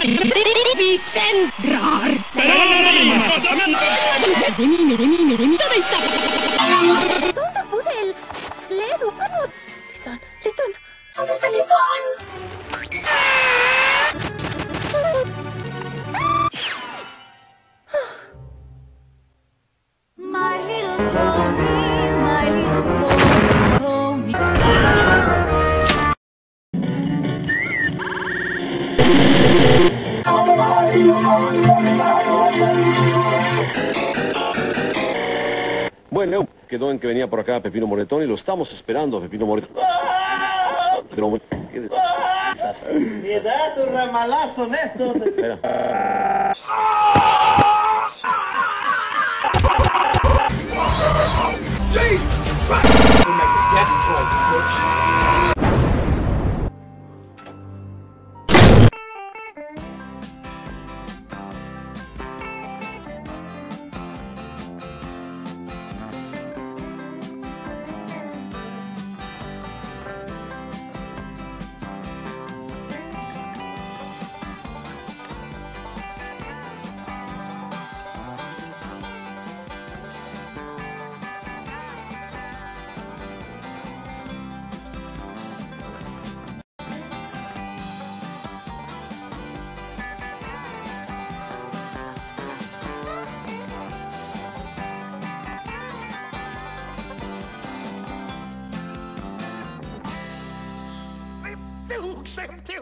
Vicentrar. Todo está. ¿Dónde puse el leso? Ah, no. Listón, listón. ¿Dónde está el listón? My little pony, my little pony, pony. Bueno, quedó en que venía por acá Pepino Moretón y lo estamos esperando a Pepino Moretón. Pero, qué desastre. Piedad, tu ramalazo, Néstor. Espera. Filmskämt